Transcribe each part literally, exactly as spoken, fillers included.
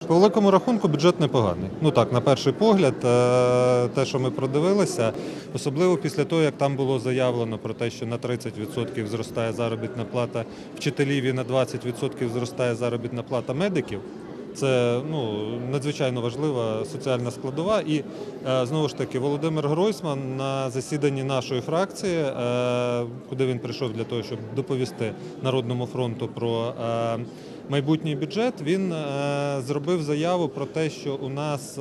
По великому рахунку бюджет непоганий. Ну так, на перший погляд, те, що ми продивилися, особливо після того, як там було заявлено про те, що на тридцять відсотків зростає заробітна плата вчителів і на двадцять відсотків зростає заробітна плата медиків. Це ну, надзвичайно важлива соціальна складова. І, знову ж таки, Володимир Гройсман на засіданні нашої фракції, куди він прийшов для того, щоб доповісти Народному фронту про майбутній бюджет, він зробив заяву про те, що у нас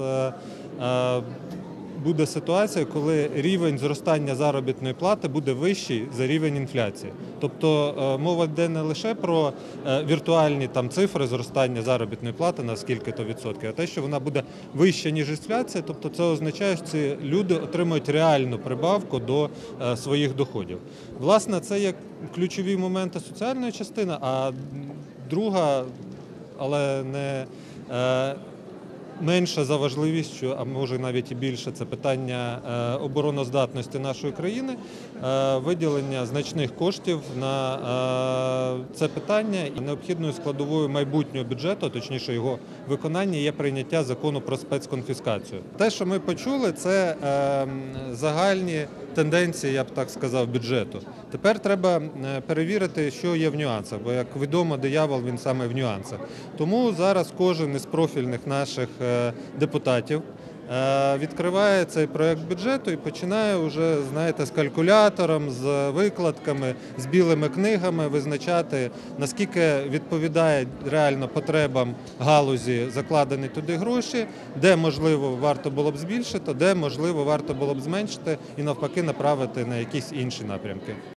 буде ситуація, коли рівень зростання заробітної плати буде вищий за рівень інфляції. Тобто мова йде не лише про віртуальні там цифри зростання заробітної плати на скільки-то відсотків, а те, що вона буде вища, ніж інфляція, тобто це означає, що ці люди отримують реальну прибавку до своїх доходів. Власне, це є ключові моменти соціальної частини, а друга, але не менше за важливістю, а може навіть і більше, це питання обороноздатності нашої країни, виділення значних коштів на це питання. І необхідною складовою майбутнього бюджету, точніше його виконання, є прийняття закону про спецконфіскацію. Те, що ми почули, це загальні тенденції, я б так сказав, бюджету. Тепер треба перевірити, що є в нюансах, бо, як відомо, диявол, він саме в нюансах. Тому зараз кожен із профільних наших депутатів відкриває цей проєкт бюджету і починає вже, знаєте, з калькулятором, з викладками, з білими книгами визначати, наскільки відповідає реально потребам галузі закладені туди гроші, де, можливо, варто було б збільшити, де, можливо, варто було б зменшити і навпаки направити на якісь інші напрямки.